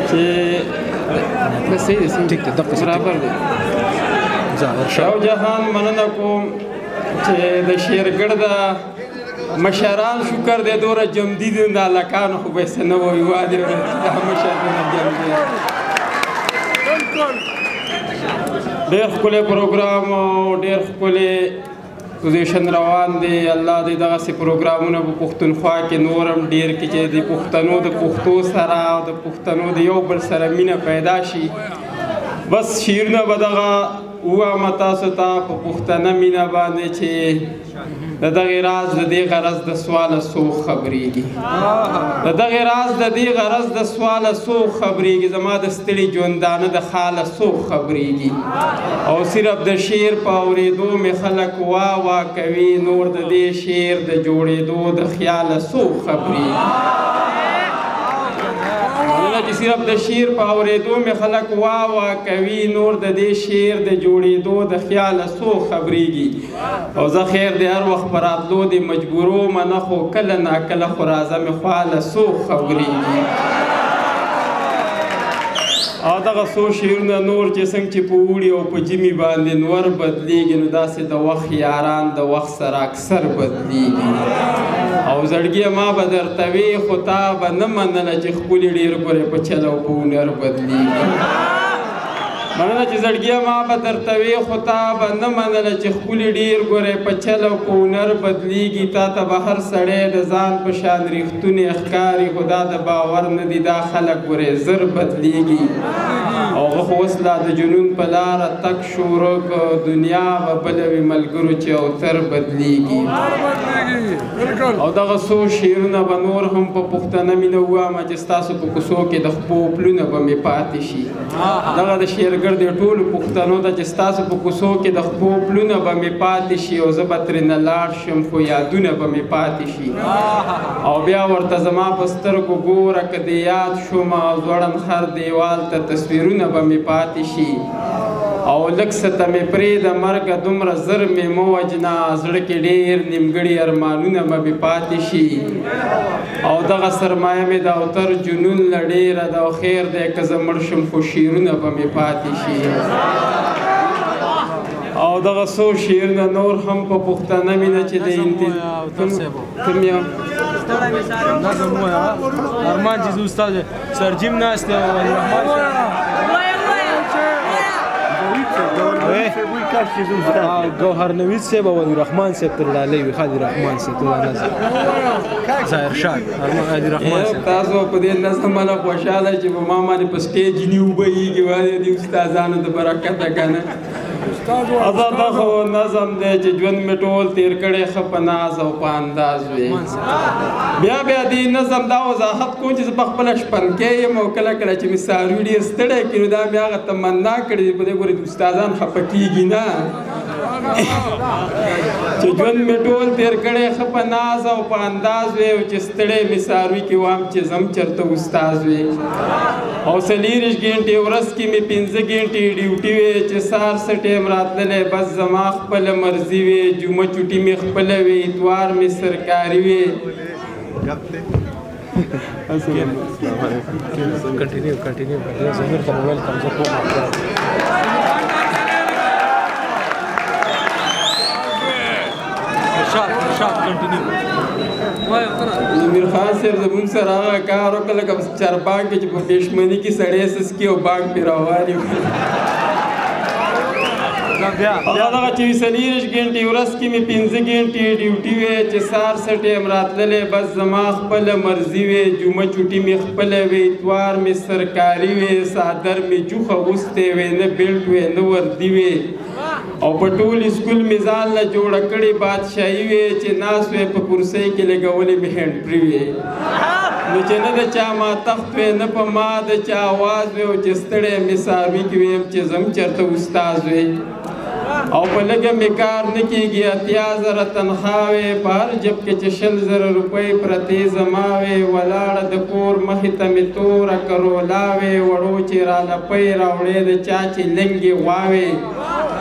چې صحیح دی ټیک دی دغه برابر دی شاه جهان مننه کوم چې د شیرګړ د مشران شکر دی دوره جمدي دي د هلکانو خو به یې څه نه وایي وادي دا مشرونه جمدي ډېر ښکلی پروګرام او ډېر ښکلی پوزیشن روان دی الله دې دغسې پروګرامونه په پښتونخوا کې نور هم ډېر کړي چې د پښتنو د پښتو سره او د پښتنو د یو بل سره مینه پیدا شي بس شعرونه به دغه ووایم تاسو ته په پښتنه مینه باندې چې د دغې راز د دې غرض د سواله څوک خبرېږي د دغې راز د دې غرض د سواله څوک خبرېږي زما د ستړي ژوندانه د خاله څوک خبرېږي او صرف د شعر په اورېدو مې خلک وا وا کوي نور د دې شعر د جوړېدو د خیاله څوک خبرېږي چې صرف د شعر په اورېدو مې خلک وا وا کوي نور د دې شعر د جوړېدو د خیاله څوک خبرېږي او زه خیر د هر وخت په راتلو د مجبورو منه خو کله ناکله خو راځه مې خواله څوک خبرېږي او دغه څو شعرونه نور چې څنګه چې په اوړي او په ژمي باندې نور بدلیږي نو داسې د وخت یاران د وخت سره اکثر بدلیږي او زړګیه ما به درته وي خو تا به نه منله چې ښکلي ډېر ګورې په چل او په هنر بدلیږي مننه چې زړګیه ما به درته وي خو تا به نه منله چې ښکلي ډېر ګورې په چل او په هنر بدلیږي تا ته به هر سړی د ځان په شان ریښتونې ښکاري خو دا د باور نه دي دا خلک ګورې زر بدلیږي او هغه خو اوس لا د جنون په لاره تک شروع کړ دنیا به بله وي ملګرو چې اوتر بدلیږي او دغه څو شعرونه به نور هم په پښتنه مینه ووایم چې ستاسو په کوڅو کې د خپو پلونه به مې پاتې شي دغه د شعرګړ د ټولو پښتنو ته چې ستاسو په کوڅو کې د خپو پلونه به مې پاتې شي او زه به ترېنه لاړ شم خو یادونه به مې پاتې شي او بیا ورته زما په سترګو ګوره که دې یاد شوم او ځوړند خر دیوال ته تصویرونه به مې پاتې شي او لږ څه ته مې پرېږده مرګه دومره زر مې مه وژنه زړه کې ډېر نیمګړي ارمانونه به مې پاتې شي او دغه سرمایه مې د اوتر جنون له ډېره ده او خیر دی که زه مړ شم خو شعرونه به مې پاتې شي او دغه څو شعرونه نور هم په پښتنه مینه چې د کوم یو نظم ووایه ارمان چې زه استاد سرجیم ناست دی گوهر نوید صاحب او علی رحمان صاحب تر لالی وي خالد رحمان صاحب ته نظم ظاهر شاه علی رحمان صاحب تاسو په دې نظم باندې خوشاله چې په ما باندې په سټیج نیو بهیږي وایي د استادانو د برکته کنه ازا دا خو نظم دی چې ژوند مې ټول تیر کړی ښه په ناز او په انداز وي بیا بیا دې نظم دا وضاحت کوم چې زه په خپله شپنکی یم او کله کله چې مې څاروي ډېر ستړی کړي نو دا مې هغه تمنا کړې په دې ګورې استادان خفه کېږي نه چې ژوند مې ټول تیر کړی ښه په ناز او په انداز وي او چې ستړی مې څاروي کې وام چې زم چېرته استاز وي او 40 ګنټې ورځ کې مې 15 ګنټې ډیوټي وي چې سهار څه ټایم راتللی بس زما خپله مرضي وي جمعه چوټي مې خپله وي اتوار مې سرکاري وي امیر خان صاحب زموږ سره هغه کار وکړه لکه چارباغ کې چې په پېشمني کې سړی سسکي او باغ پې راوالي دغه چې 40 ګنټې ورځ کې مې 15 ګنټې ډیوټي وی چې سهار څه ټایم راتللی بس زما خپله مرضي وی جمعه چوټي مې خپله وی اتوار مې سرکاري وی څادر مې جوخ اغوستی وی نه بیلټ وی نه وردي وی او په ټول اسکول مې ځان له جوړه کړې بادشاهي وی چې ناست وی په کرسۍ کې لګولې مې هینډ پري وی نو چې نه د چا ما تخت وی نه په ما د چا آواز وی او چې ستړی مې څاروي کې ویم چې زم چېرته استاز وی او په لږه مې کار نه کېږي 80,000 تنخوا وی په هر جب کې چې 100,000 روپۍ پرتې زما وی ولاړه د کور مخې ته مې توره کرولا وی وړو چې رالپۍ راوړې د چا چې لنګې غوا وی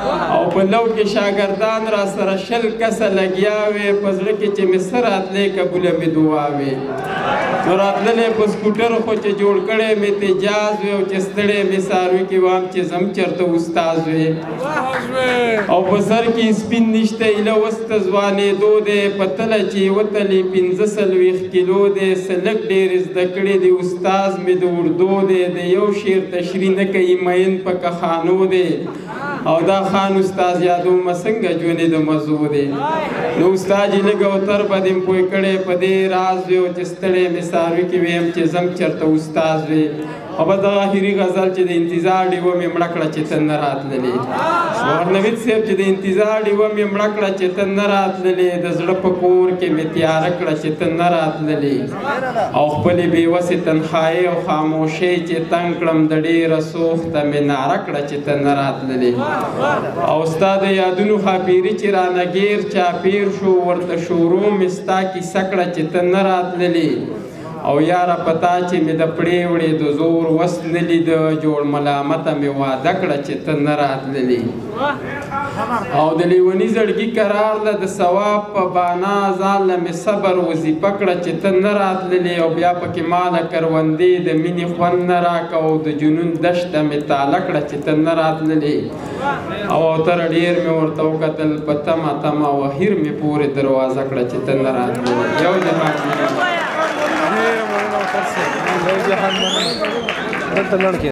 او په لو کې شاګردان را سره 20 کسه لګیا وې په زړه کې چې مې څه راتلې قبوله مې دعا وې نو راتللی په سکوټر خو چې جوړ کړی مې تجاز وې او چې ستړی مې څاروي کې وام چې زم چېرته استاز وې او په سر کې سپین نشته ایله وسته ځوانېدو دی په تله چې وتلې 45 کیلو دی څه لږ ډېر زده کړې دی استاز مې د اردو دی د یو شعر تشریح نه کوي مین په کخانو دی او دا خان استاد یادومه څنګه ژوندې د مزو دی نو استاد یې لږ اوتر به دې پوه کړی په دې راز وې او چې ستړی مې څاروي کې ویم چې زم چېرته استاد وې او بس دغه اخري غزل چې د انتظار ډیوه مې مړه کړه چې ته نه راتللې شوهر نوید صاحب چې د انتظار ډیوه مې مړه کړه چې ته نه راتللې د زړه په کور کې مې تیاره کړه چې ته نه راتللې او خپلې بېوسې تنخایۍ او خاموشۍ چې تنګ کړم د ډېره سوخته مې ناره کړه چې ته نه راتللې او ستا د یادونو خاپیري چې رانه ګیر چاپیر شو ورته شروع مې ستا کیسه کړه چې ته نه راتللې او یاره پتا چې مې د پړې وړې د زور وس نه لیده جوړ ملامته مې واده کړه چې ته نه راتللې او د لیوني زړګي قرار ده د ثواب په بانا ځان له مې صبر وظیفه کړه چې ته نه راتللې او بیا پکې ماله کروندې د مینې خوند نه راکه او د جنون دشته مې تاله کړه چې ته نه راتللې او اوتر ډېر مې ورته وکتل په تمه تمه او اخر مې پورې دروازه کړه چې ته نه راتللې یو جهان دلته لړ کې